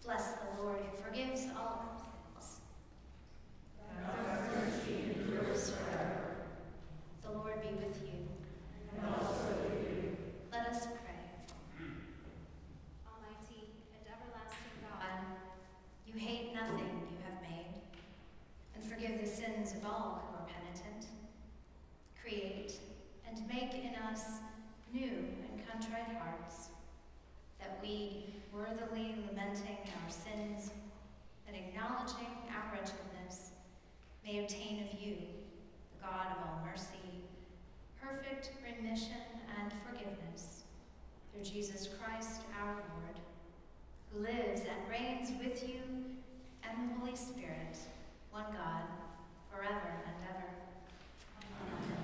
Bless the Lord who forgives all our sins. God's mercy endures forever. The Lord be with you. And also with you. Let us pray. Almighty and everlasting God, You hate nothing you have made, and forgive the sins of all who are penitent. Create and make in us new and contrite hearts, that we, worthily lamenting our sins and acknowledging our wretchedness, may obtain of you, the God of all mercy, perfect remission and forgiveness, through Jesus Christ our Lord, who lives and reigns with you and the Holy Spirit, one God, forever and ever. Amen.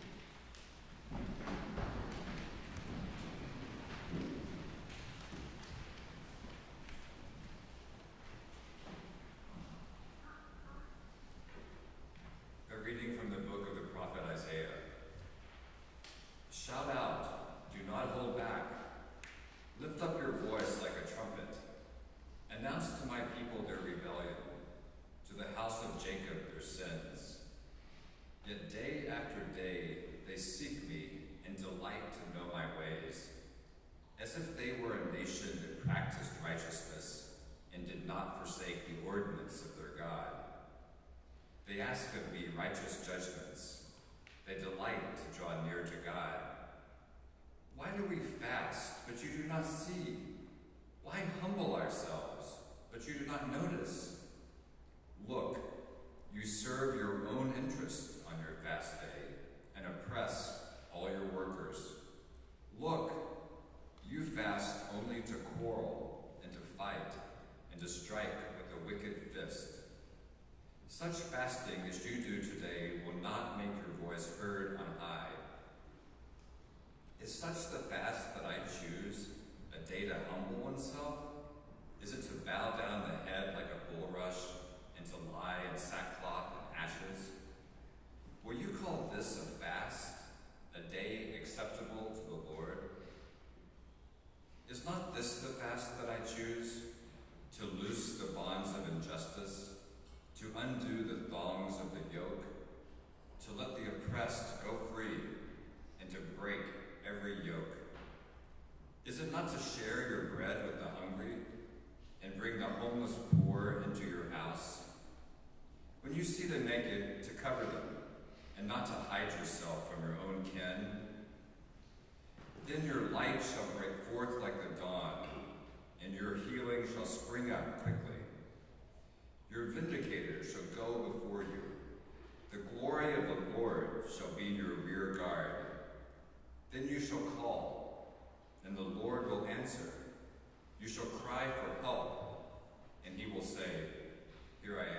A reading from the book of the prophet Isaiah. Shout out, do not hold back. Lift up your voice like a trumpet. Announce to my people their rebellion, to the house of Jacob their sins. Yet day after day they seek me and delight to know my ways, as if they were a nation that practiced righteousness and did not forsake the ordinance of their God. They ask of me righteous judgments. They delight to draw near to God. Why do we fast, but you do not see? Why humble ourselves, but you do not notice? Look, you serve your own interest on your fast day and oppress all your workers. Look, you fast only to quarrel and to fight and to strike with a wicked fist. Such fasting as you do today will not make your voice heard on high. Is such the fast that I choose, a day to humble oneself? Is it to bow down the head like a bulrush and to lie in sackcloth and ashes? Will you call this a fast, a day acceptable to the Lord? Is not this the fast that I choose, to loose the bonds of injustice, to undo the thongs of the yoke, to let the oppressed go free, and to break every yoke? Is it not to share your bread with the hungry, and bring the homeless poor into your house? When you see the naked, to cover them, and not to hide yourself from your own kin? Then your light shall break forth like the dawn, and your healing shall spring up quickly. Your vindicator shall go before you. The glory of the Lord shall be your rear guard. Then you shall call, and the Lord will answer. You shall cry for help, and he will say, here I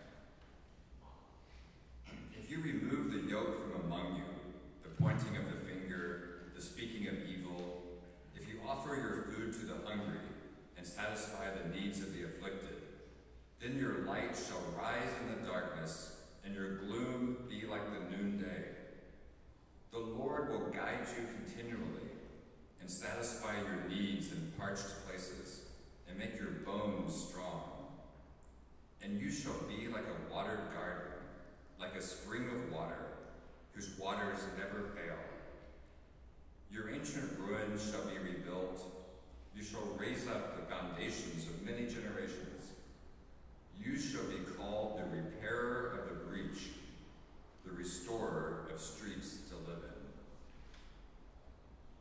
am. If you remove the yoke from among you, the pointing of the finger, the speaking of evil, if you offer your food to the hungry and satisfy the needs of the afflicted, then your light shall rise in the darkness, and your gloom be like the noonday. The Lord will guide you continually and satisfy your needs in parched places and make your bones strong. And you shall be like a watered garden, like a spring of water, whose waters never fail. Your ancient ruins shall be rebuilt. You shall raise up the foundations of many generations. You shall be called the repairer of the breach, the restorer of streets to live in.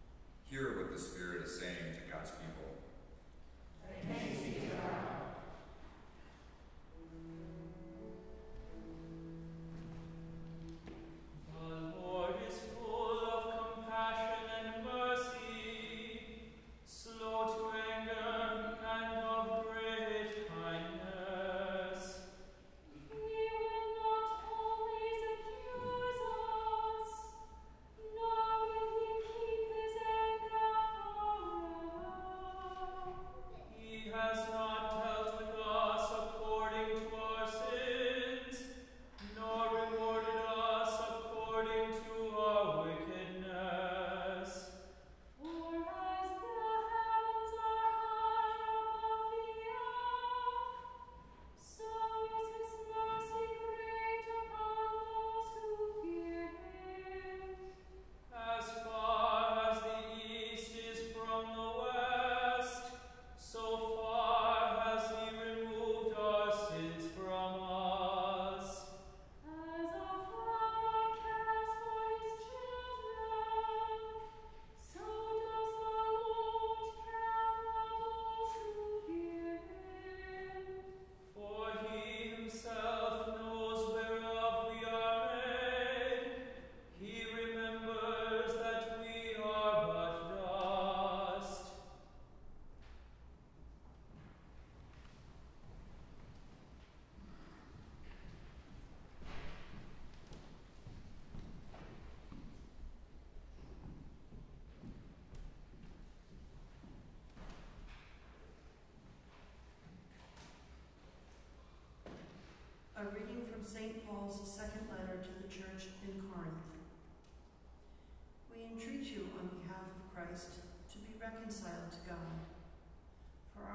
Hear what the Spirit is saying to God's people. Thanks be to God.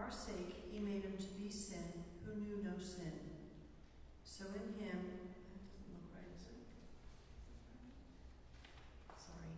our sake he made him to be sin who knew no sin. So in him, that doesn't look right, is it? Sorry.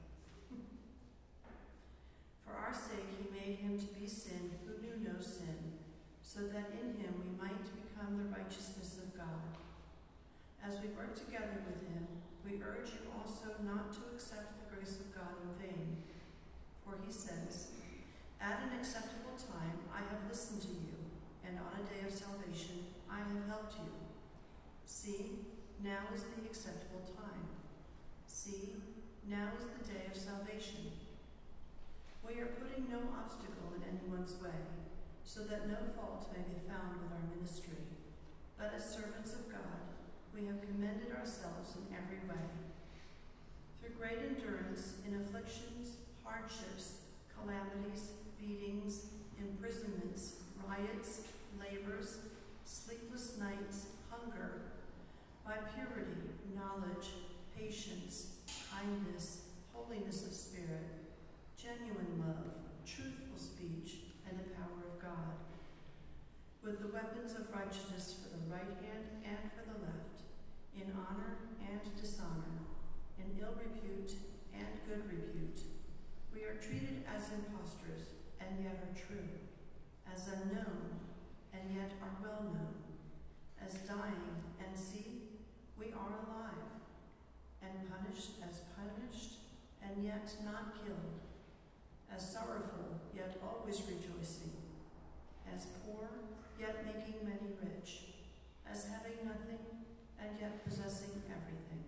For our sake he made him to be sin who knew no sin, so that in him we might become the righteousness of God. As we work together with him, we urge you also not to accept the grace of God in vain. For he says, "At an acceptable time I have listened to you, and on a day of salvation I have helped you. See, now is the acceptable time. See, now is the day of salvation." We are putting no obstacle in anyone's way, so that no fault may be found with our ministry. But as servants of God, we have commended ourselves in every way. Through great endurance in afflictions, hardships, calamities, beatings, imprisonments, riots, labors, sleepless nights, hunger, by purity, knowledge, patience, kindness, holiness of spirit, genuine love, truthful speech, and the power of God, with the weapons of righteousness for the right hand and for the left, in honor and dishonor, in ill repute and good repute. We are treated as impostors, and yet are true, as unknown, and yet are well known, as dying, and see, we are alive, and punished as punished, and yet not killed, as sorrowful, yet always rejoicing, as poor, yet making many rich, as having nothing, and yet possessing everything.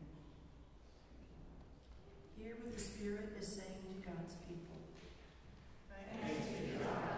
Hear what the Spirit is saying to God's people. Thanks be to God.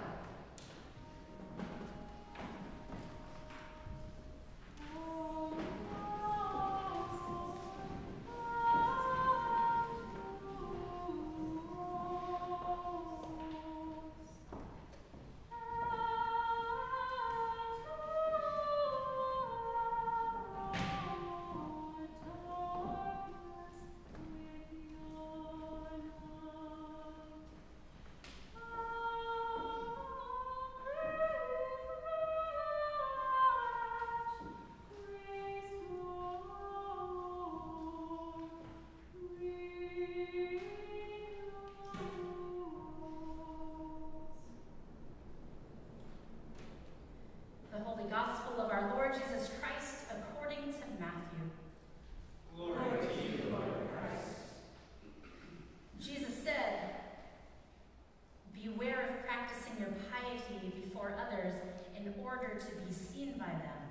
Gospel of our Lord Jesus Christ according to Matthew. Glory to you, Lord Christ. Jesus said, "Beware of practicing your piety before others in order to be seen by them.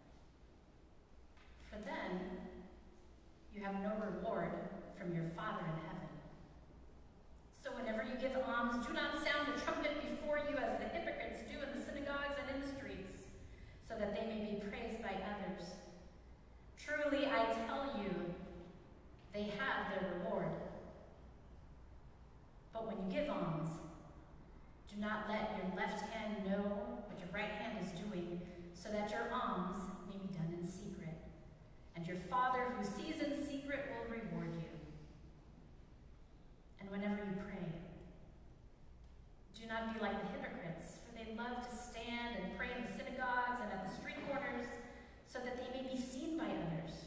For then you have no reward from your Father in heaven. So whenever you give alms, do not sound the trumpet before you as the hypocrites do in the synagogues and in the streets, so that they may be praised by others. Truly, I tell you, they have their reward. But when you give alms, do not let your left hand know what your right hand is doing, so that your alms may be done in secret. And your Father who sees in secret will reward you. And whenever you pray, do not be like the hypocrites, for they love to stand and pray in the synagogues and at the street corners, so that they may be seen by others.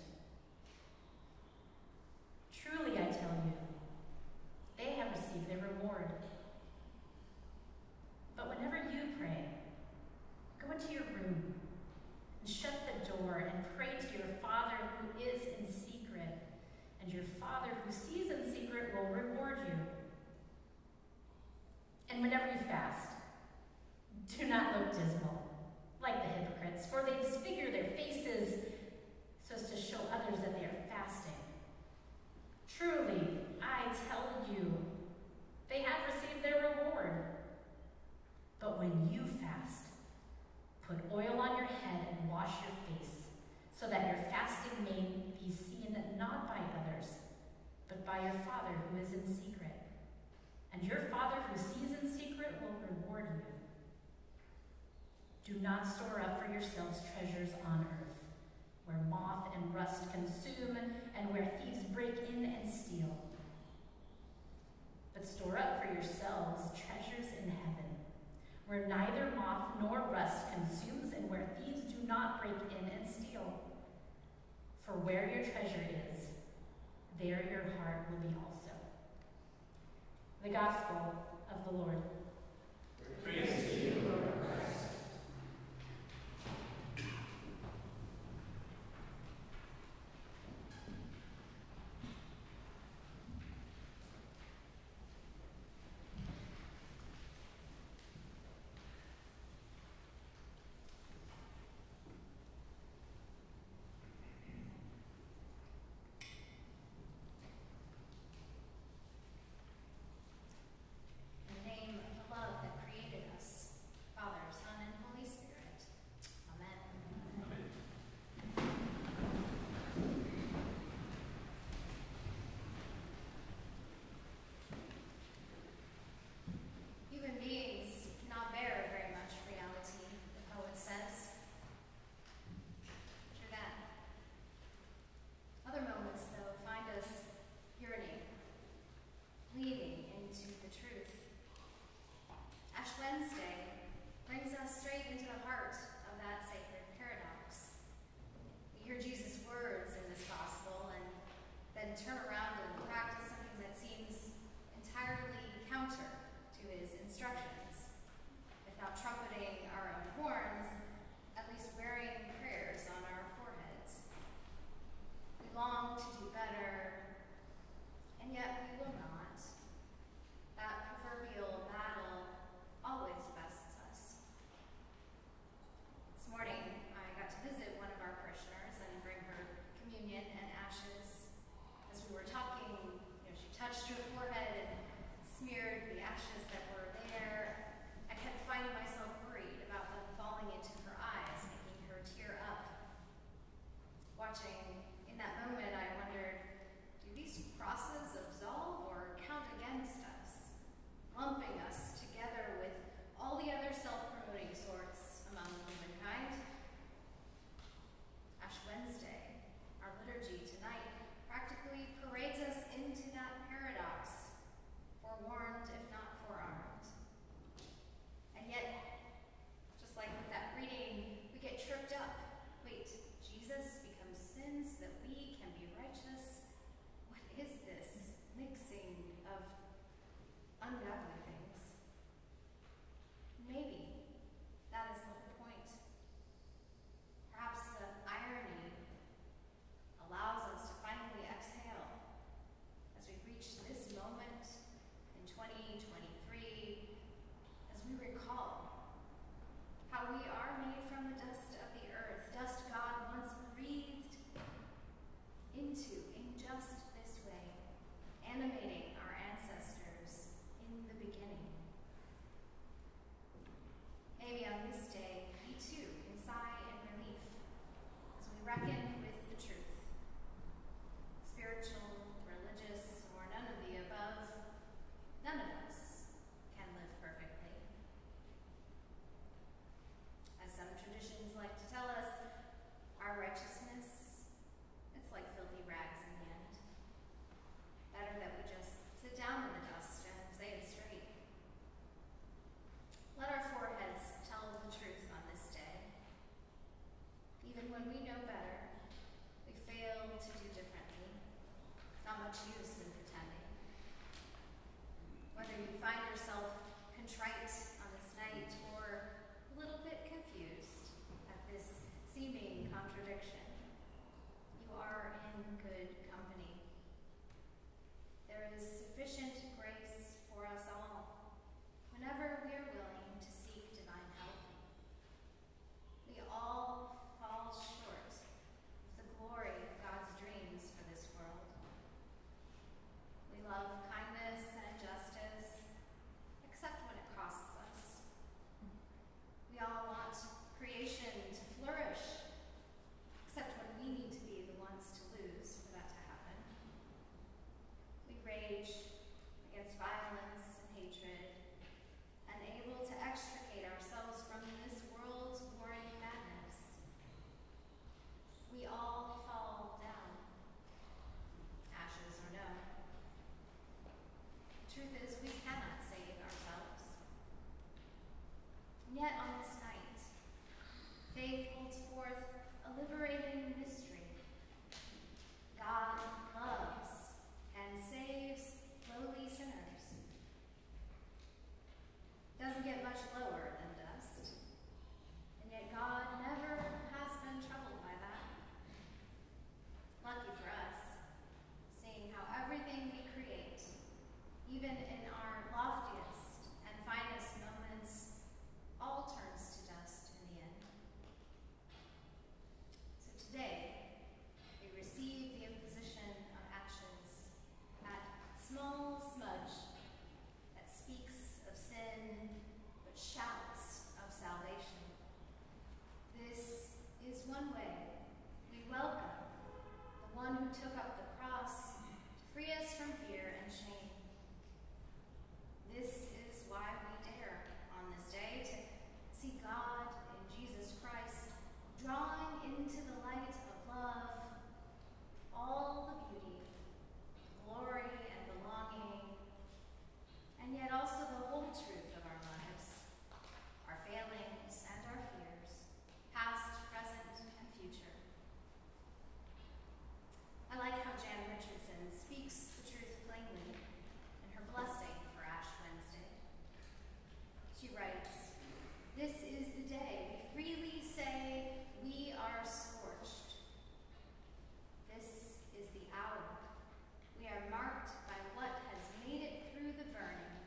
Truly, I tell you, they have received their reward. But whenever you pray, go into your room and shut the door and pray to your Father who is in secret, and your Father who sees in secret will reward you. And whenever you fast, do not look dismal, like the hypocrites, for they disfigure their faces so as to show others that they are fasting. Truly, I tell you, they have received their reward. But when you fast, put oil on your head and wash your face, so that your fasting may be seen not by others, but by your Father who is in secret. And your Father who sees in secret will reward you. Do not store up for yourselves treasures on earth, where moth and rust consume, and where thieves break in and steal. But store up for yourselves treasures in heaven, where neither moth nor rust consumes and where thieves do not break in and steal. For where your treasure is, there your heart will be also. The Gospel of the Lord. Praise to you, Lord Christ. In the name of the love that created us, Father, Son, and Holy Spirit. Amen. Human beings cannot bear very much reality, the poet says. True that. Other moments, though, find us yearning, leading into the truth. Ash Wednesday brings us straight into the heart of that sacred paradox. We hear Jesus' words in this gospel and then turn around and practice something that seems entirely counter to his instructions. If not trumpeting our own horns, at least wearing prayers on our foreheads. We long to do better, and yet we will not. That proverbial battle always bests us. This morning, I got to visit one of our parishioners and bring her communion and ashes. As we were talking, she touched her forehead and smeared the ashes that were there. I kept finding myself worried about them falling into her eyes, making her tear up. Watching in that moment, I wondered, do these crosses absolve or count against us, lumping us together with all the other self-promoting sorts among humankind? Ash Wednesday, our liturgy tonight, practically parades us into that paradox, forewarned if not forearmed. And yet, just like with that reading, we get tripped up. Wait, Jesus becomes sin so that we can be righteous? What is this mixing of ungodly things? Maybe that is the whole point. Perhaps the irony allows us to finally exhale as we reach this moment in 2023, as we recall how we are made from the dust of the earth, dust God once breathed into in just this way, animating our ancestors in the beginning. Maybe on this day, we too can sigh in relief as we reckon with the truth. Spiritual, religious, or none of the above, none of us can live perfectly. As some traditions like to tell us, our righteousness, it's like filthy rags in the end. Better that we just sit down in the dust and say it straight. Let our foreheads tell the truth on this day. Even when we know better, we fail to do differently. Not much use in pretending. Whether you find yourself contrite on this night or a little bit confused at this seeming contradiction, you are in good company. There is sufficient grace for us all whenever we are willing to seek divine help. We all fall short of the glory of God's dreams for this world. a liberating mystery. God loves and saves lowly sinners. Doesn't get much lower than dust, and yet God never has been troubled by that. Lucky for us, seeing how everything we create, even in our loftiest and finest moments, all turns to dust in the end. So today, we receive the imposition of ashes, that small smudge that speaks of sin but shouts of salvation. This is one way we welcome the one who took up the cross to free us from fear and shame. This is why we dare on this day to see God in Jesus Christ, drawing into the light of love all the beauty, glory, and belonging, and yet also the whole truth of our lives, our failings and our fears, past, present, and future. I like how Jan Richardson speaks the truth plainly in her blessing for Ash Wednesday. She writes, "This is the day we freely say we are scorched. This is the hour we are marked by what has made it through the burning.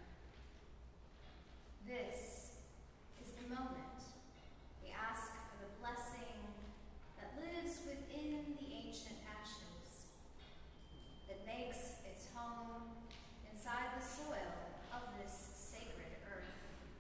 This is the moment we ask for the blessing that lives within the ancient ashes, that makes its home inside the soil of this sacred earth."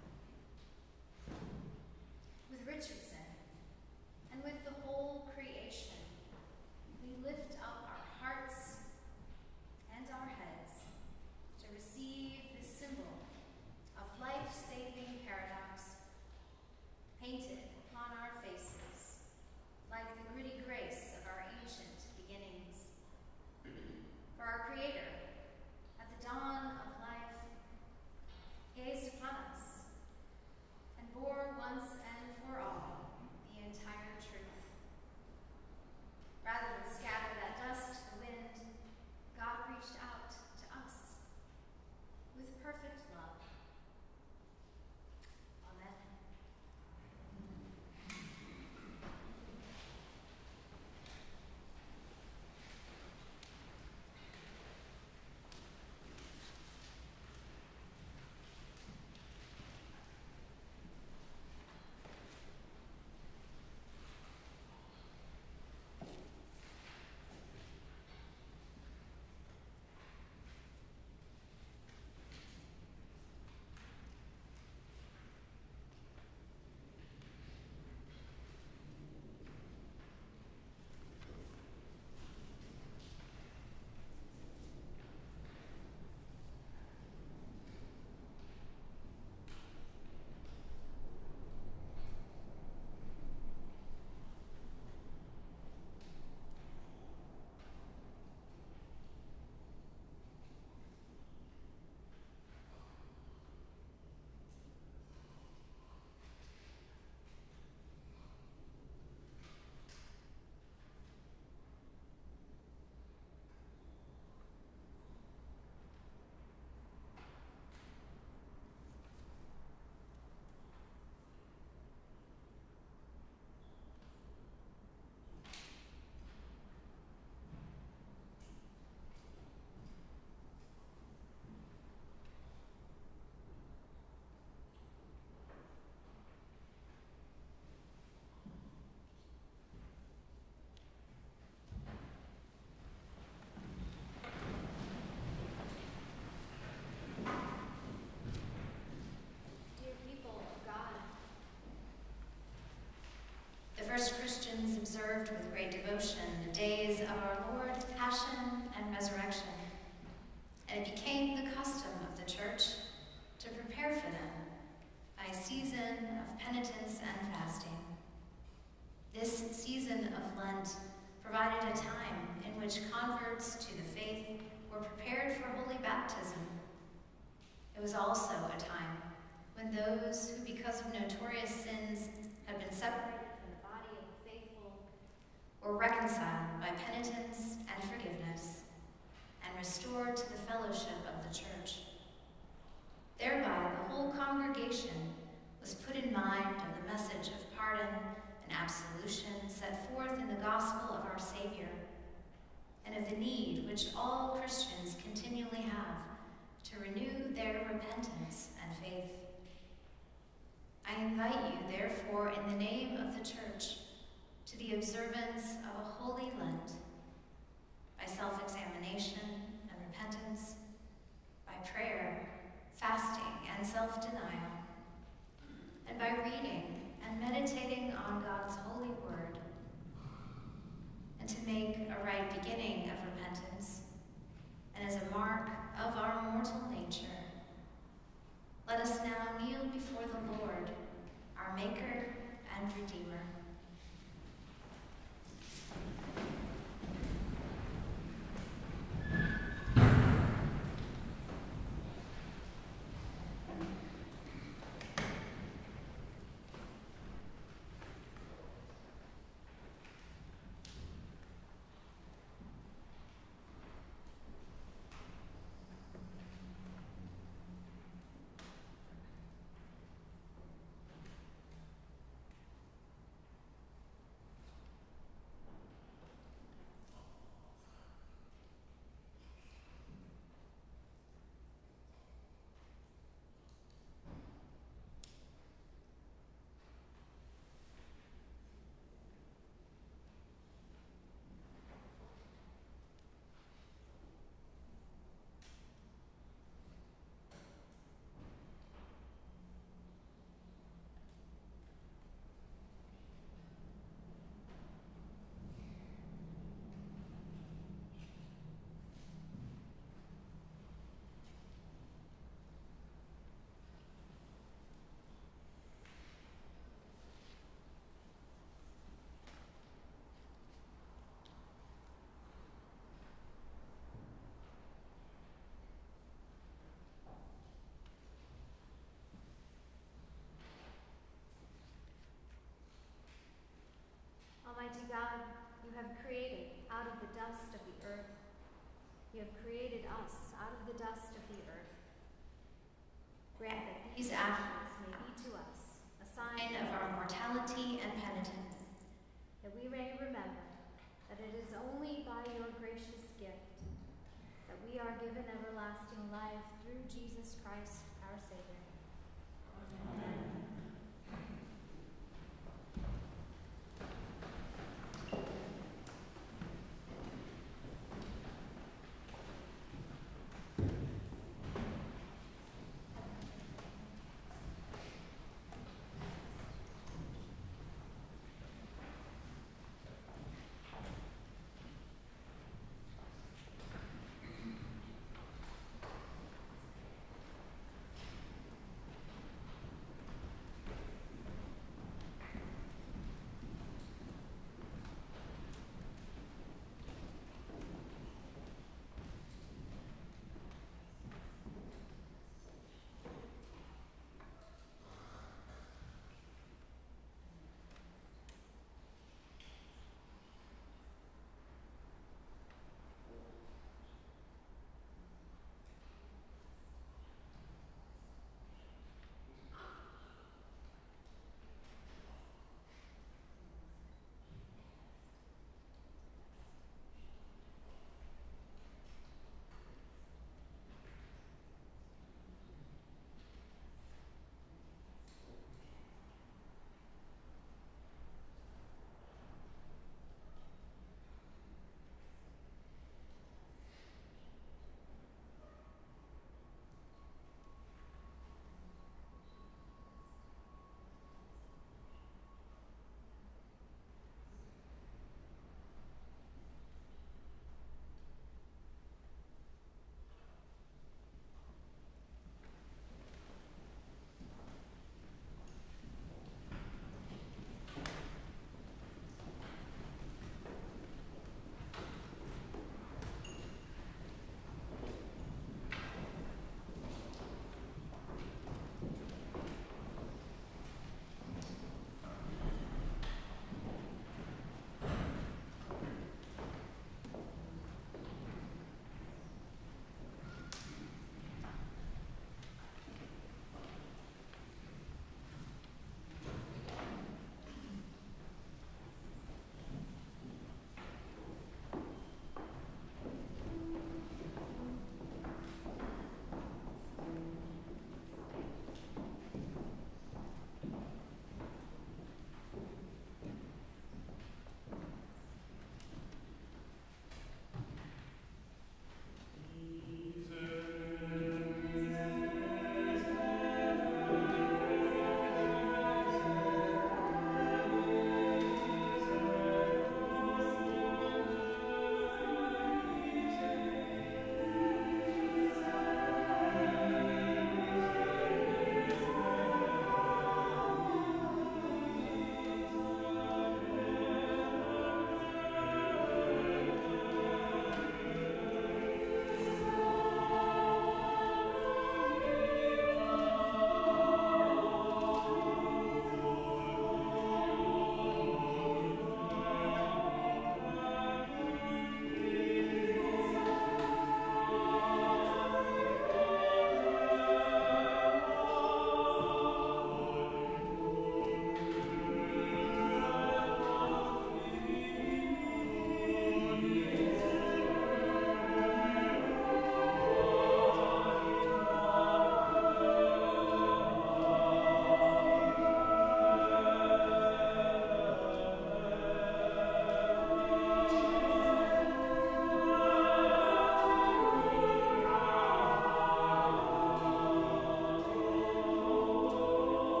With Richardson and with the whole creation, we lift up our hearts and our heads to receive this symbol of life-saving paradox painted upon our faces like the gritty grace of our ancient beginnings. For our Creator, at the dawn of life, gazed upon us and bore once and for all the entire truth. Rather than scatter that dust to the wind, God reached out to us with perfect love. Amen. First Christians observed with great devotion the days of our Lord's Passion and Resurrection, and it became the custom of the Church to prepare for them by a season of penitence and fasting. This season of Lent provided a time in which converts to the faith were prepared for holy baptism. It was also a time when those who, because of notorious sins, had been separated from the body of the faithful reconciled by penitence and forgiveness, and restored to the fellowship of the church. Thereby, the whole congregation was put in mind of the message of pardon and absolution set forth in the gospel of our Savior, and of the need which all Christians continually have to renew their repentance and faith. I invite you, therefore, in the name of the church, to the observance of a holy Lent, by self-examination and repentance, by prayer, fasting, and self-denial, and by reading and meditating on God's holy word, and to make a right beginning of repentance, and as a mark of our mortal nature, let us now kneel before the Lord, our Maker and Redeemer. Almighty God, you have created out of the dust of the earth. You have created us out of the dust of the earth. Grant that these ashes may be to us a sign of our mortality and penitence, that we may remember that it is only by your gracious gift that we are given everlasting life through Jesus Christ, our Savior. Amen.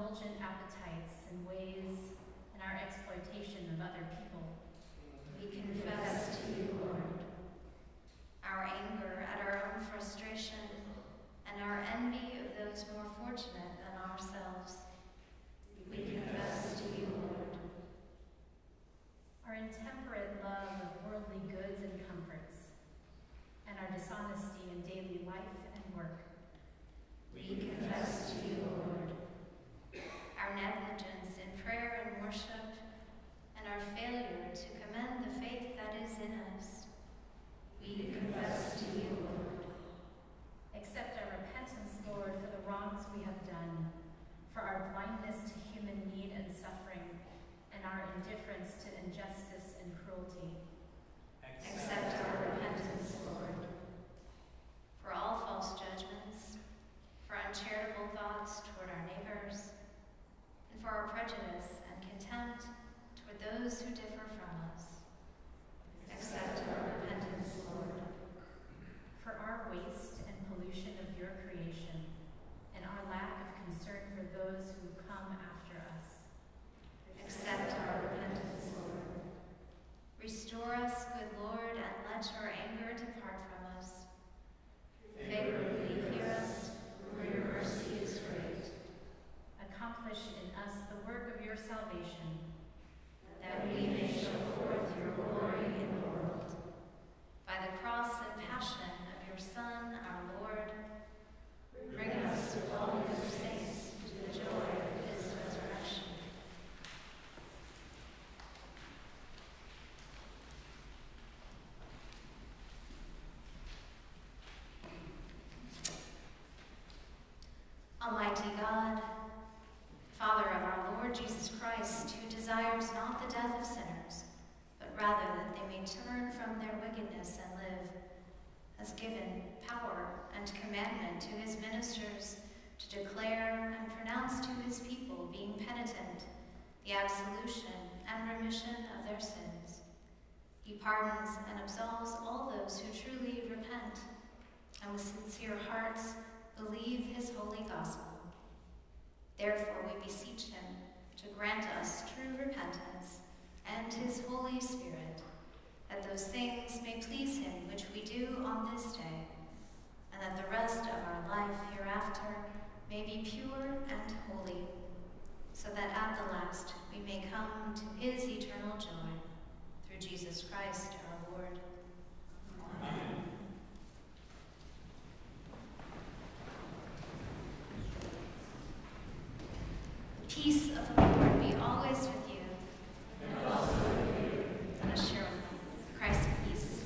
indulgent appetites and ways in our exploitation of other people. We confess to you, Lord, our anger at our own frustration and our envy of those more fortunate than ourselves. We confess to you, Lord, Our intemperate love of worldly goods and comforts, and our dishonesty in daily life and work. we confess to you, Lord, our negligence in prayer and worship, and our failure to commend the faith that is in us. We confess to you, Lord. Accept our repentance, Lord, for the wrongs we have done, for our blindness to human need and suffering, and our indifference to injustice and cruelty. Accept our repentance, Lord, for all false judgments, for uncharitable thoughts toward our neighbors, and for our prejudice and contempt toward those who differ from us. Accept our repentance, Lord, For our waste and pollution of your creation, and our lack of concern for those who come after us. accept our repentance, Lord. Restore us, good Lord, and let your anger depart from us. Favorably hear us, for your mercy is great, Accomplish in us the work of your salvation, that we may show forth your glory in the world. By the cross and passion of your Son, our Lord, bring us with all your saints to the joy of his resurrection. Almighty God, Father of our Lord Jesus Christ, who desires not the death of sinners, but rather that they may turn from their wickedness and live, has given power and commandment to his ministers to declare and pronounce to his people, being penitent, the absolution and remission of their sins. He pardons and absolves all those who truly repent and with sincere hearts believe his holy gospel. Therefore we beseech him to grant us true repentance and his Holy Spirit, that those things may please him which we do on this day, and that the rest of our life hereafter may be pure and holy, so that at the last we may come to his eternal joy, through Jesus Christ our Lord. Amen. The peace of the Lord be always with you. And also with you. Let us share Christ's peace.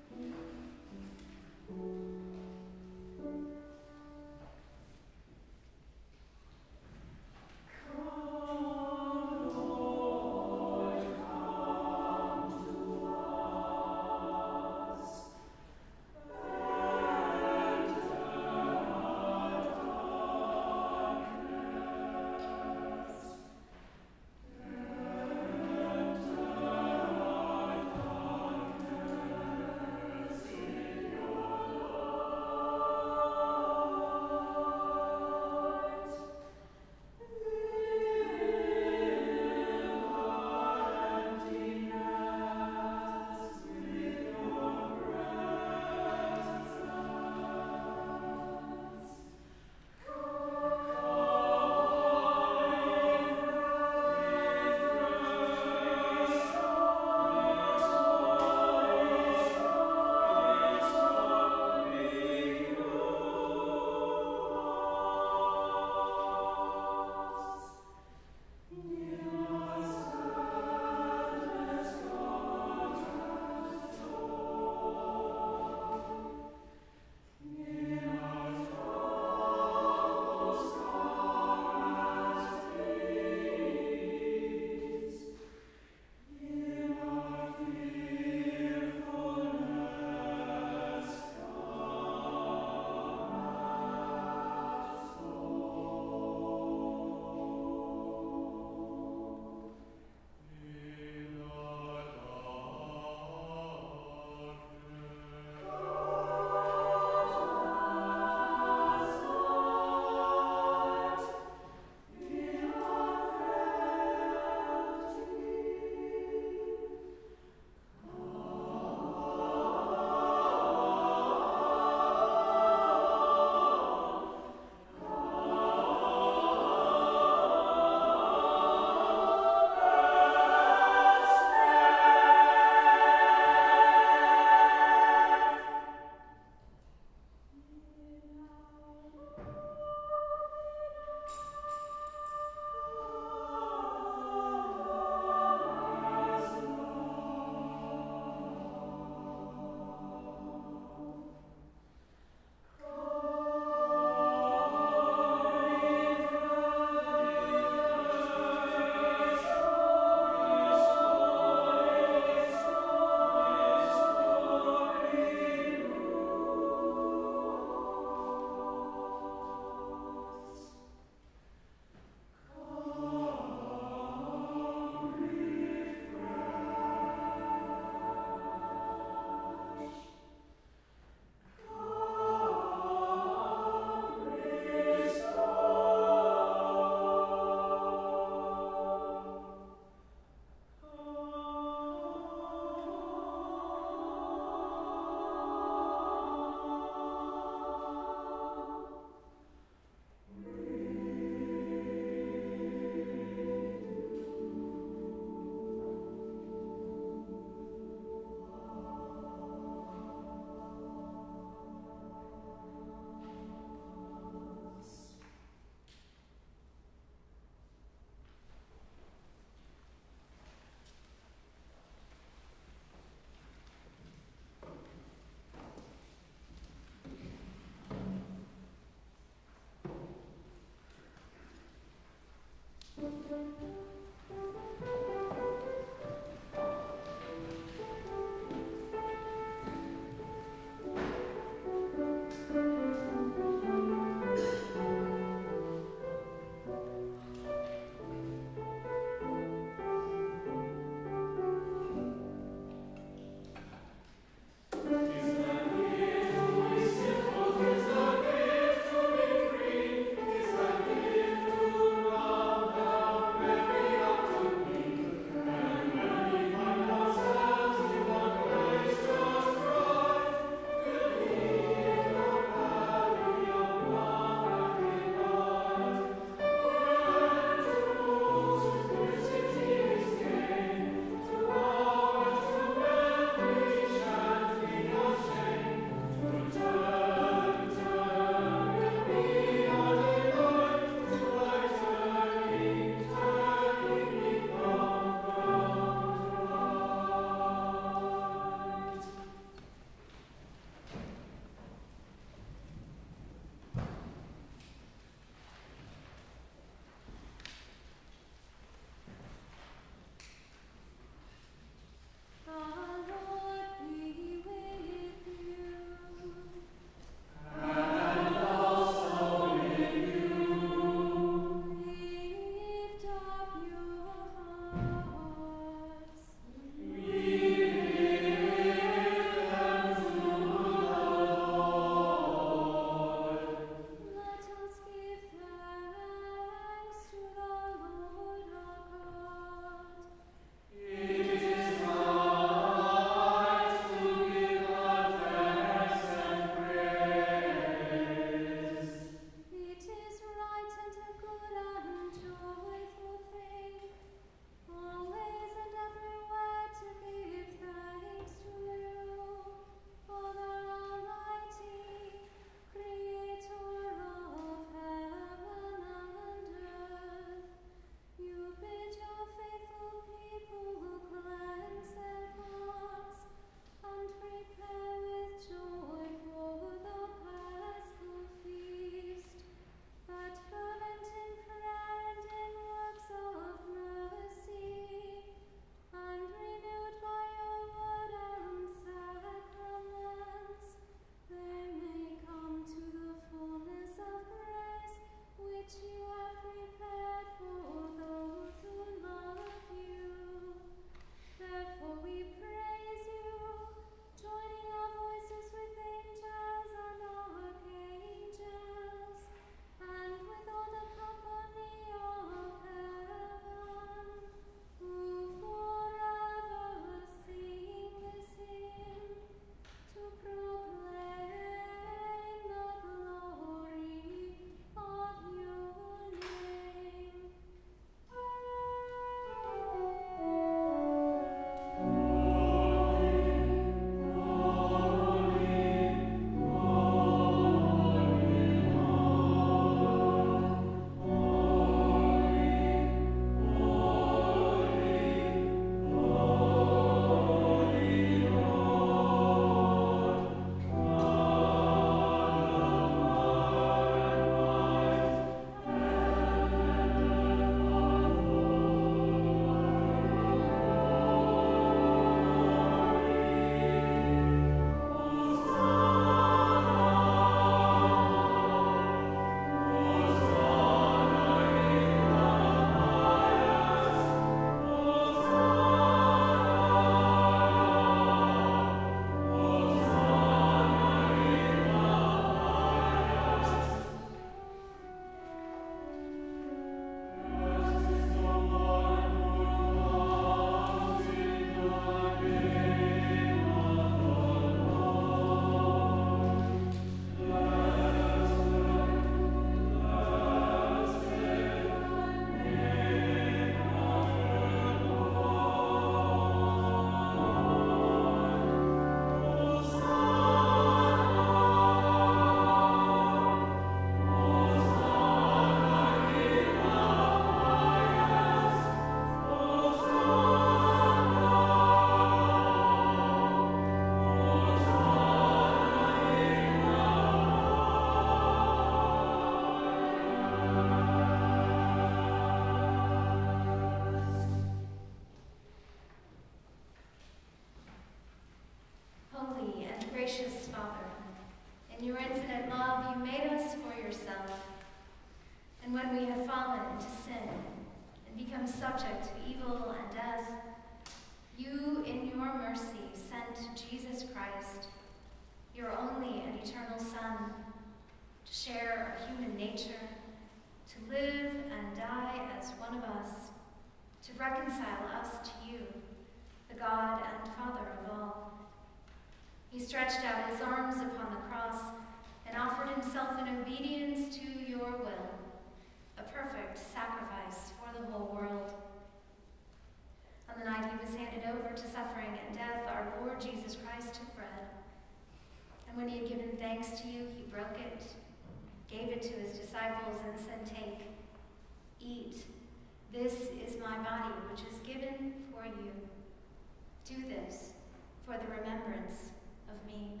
And when we have fallen into sin and become subject to evil and death, you, in your mercy, sent Jesus Christ, your only and eternal Son, to share our human nature, to live and die as one of us, to reconcile us to you, the God and Father of all. He stretched out his arms upon the cross and offered himself in obedience to your will, a perfect sacrifice for the whole world. On the night he was handed over to suffering and death, our Lord Jesus Christ took bread. And when he had given thanks to you, he broke it, gave it to his disciples, and said, "Take, eat. This is my body, which is given for you. Do this for the remembrance of me."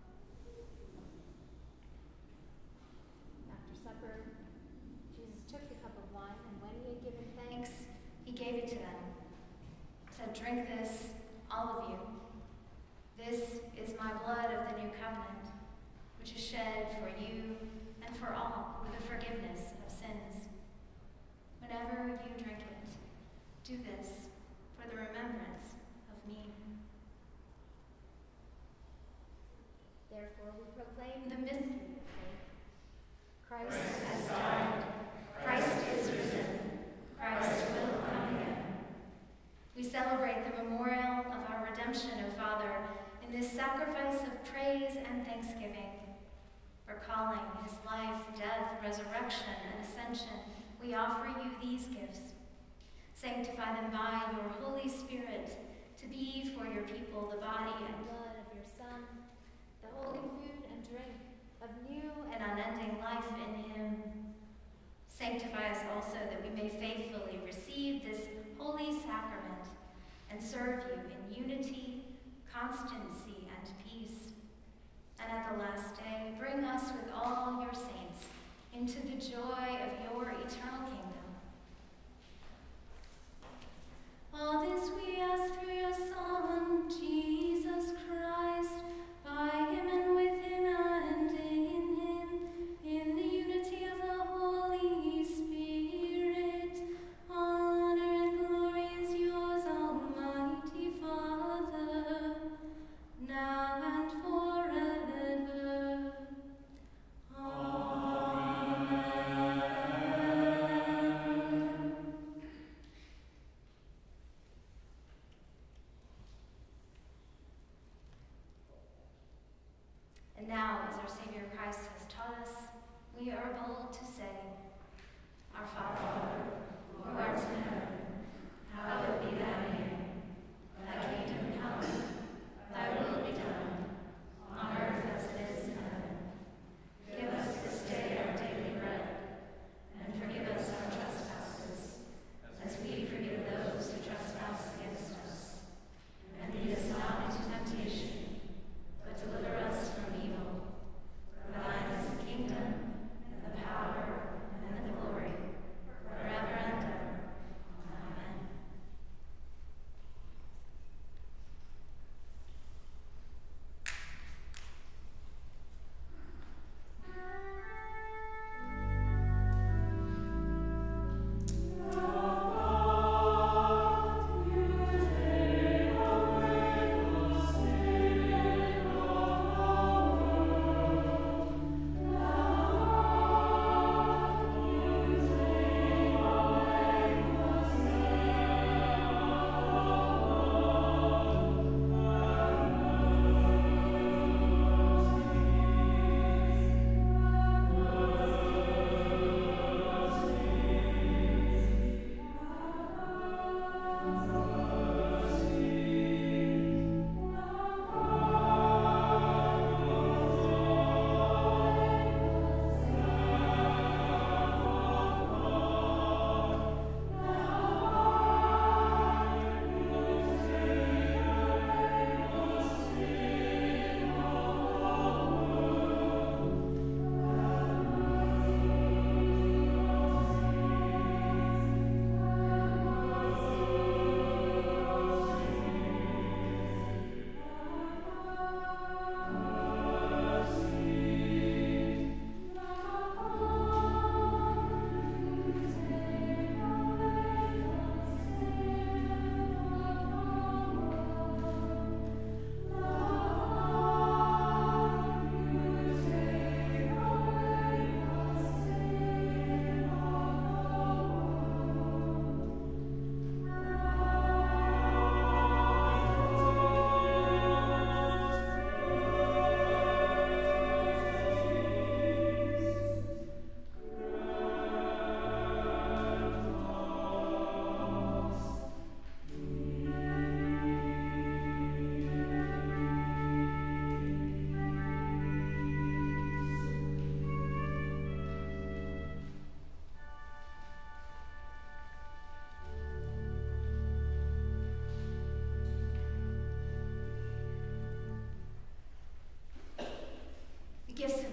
After supper, Jesus took the cup of wine, and when he had given thanks, He gave it to them, said, "Drink this, all of you. This is my blood of the new covenant, which is shed for you and for all for the forgiveness of sins. Whenever you drink it, do this for the remembrance of me." therefore we proclaim The mystery of faith. Christ has died. Christ is risen. Christ will come again. We celebrate the memorial of our redemption, O Father, in this sacrifice of praise and thanksgiving. Recalling his life, death, resurrection, and ascension, we offer you these gifts. Sanctify them by your Holy Spirit to be for your people the body and Blood of your Son, the holy food and drink of new and unending life in him. Sanctify us also that we may faithfully receive this holy sacrament and serve you in unity, constancy, and peace. And at the last day, bring us with all your saints into the joy of your eternal kingdom. All this we ask through your Son, Jesus Christ, by him and with him and in him, in the unity of the Holy Spirit. Honor and glory is yours, Almighty Father, now and forever. Amen. And now, as our Savior Christ has taught us, we are bold to say, Our Father, who art in heaven, hallowed be thy name. Thy kingdom come, thy will be done, on earth as it is in heaven. Give us this day our daily bread, and forgive us our trespasses, as we forgive those who trespass against us. And lead us not into temptation, but deliver us from evil. For thine is the kingdom, and the power, and the glory, forever and ever. Amen.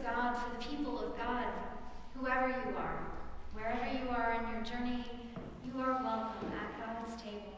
God for the people of God, whoever you are, wherever you are in your journey, you are welcome at God's table.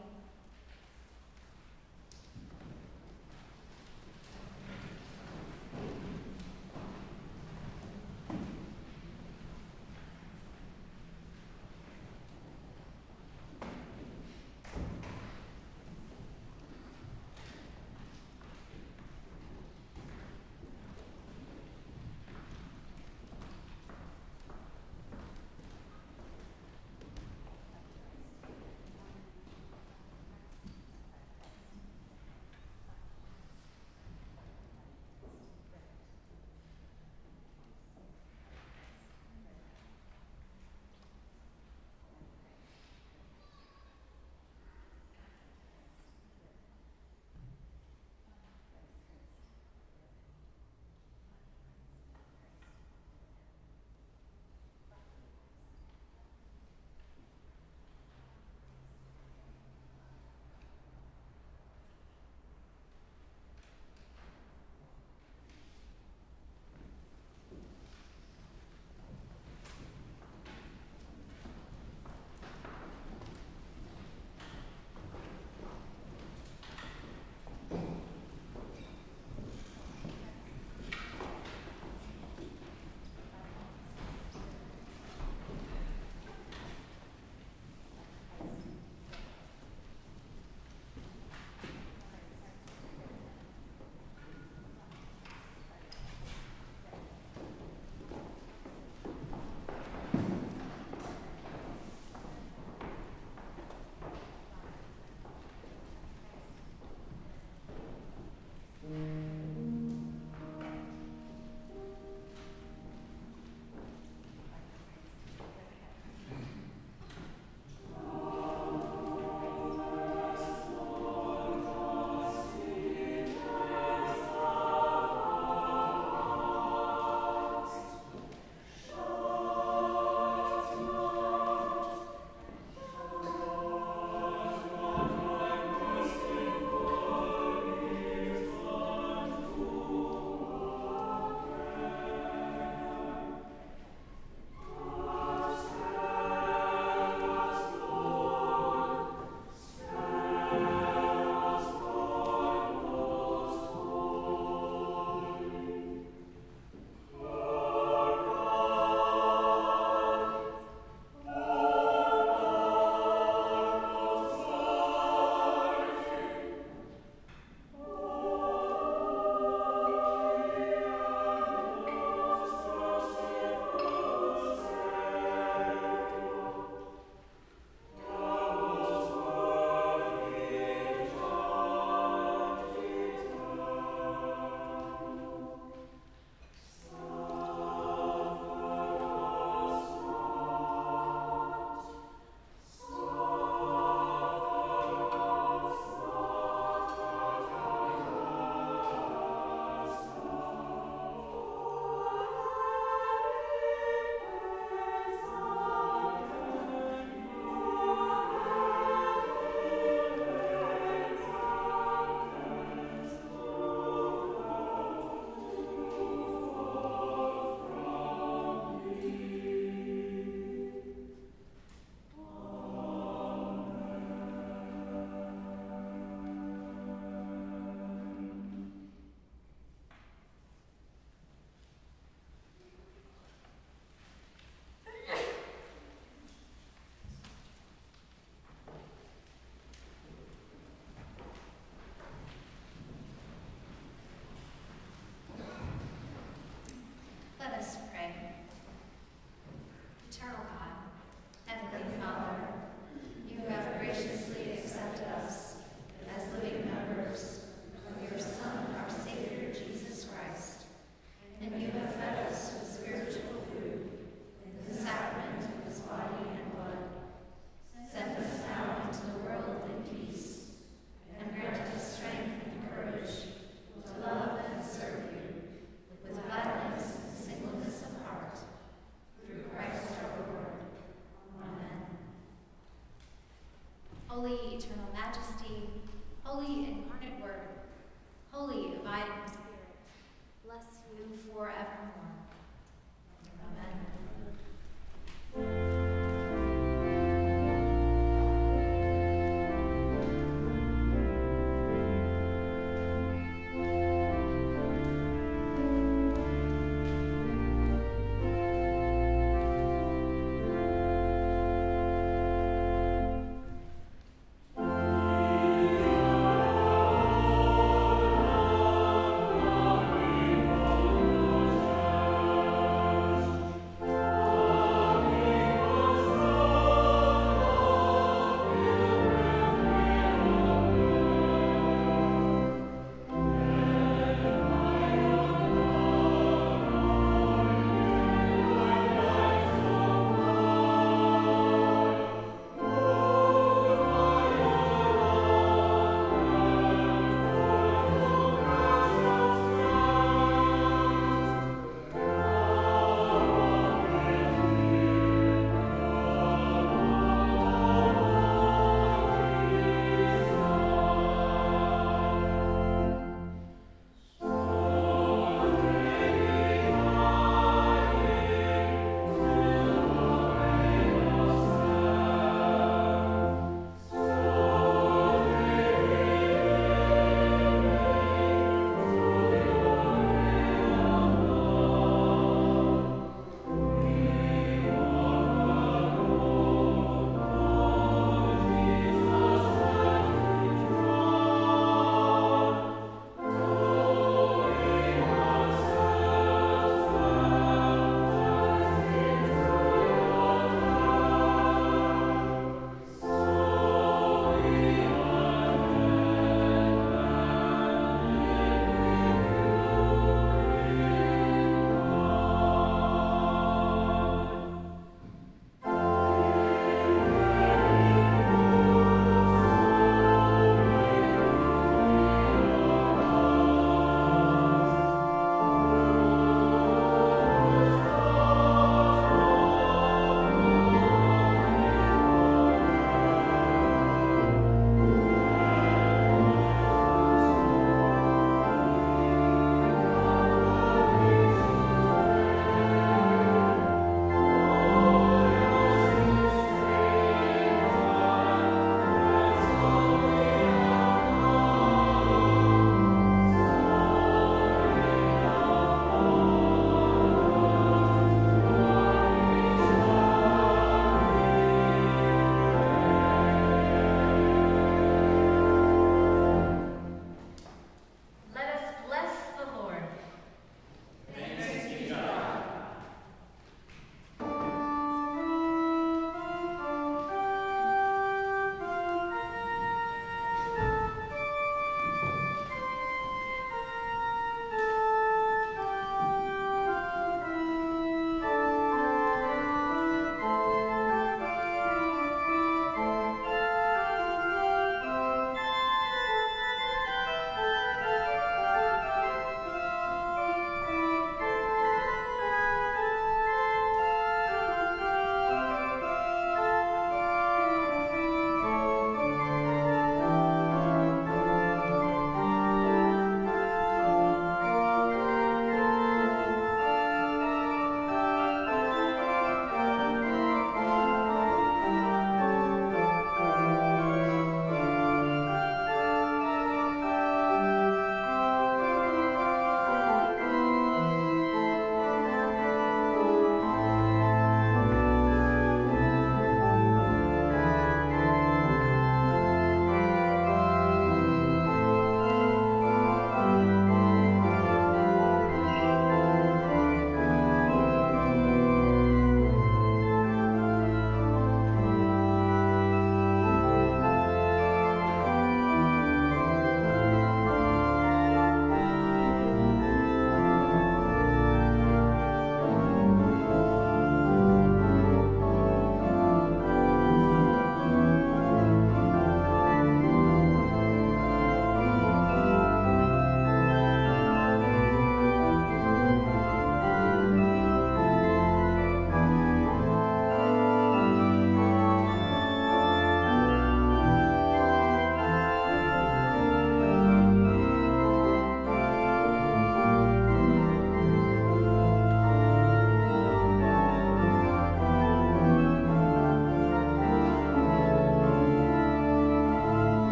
Holy eternal majesty, holy and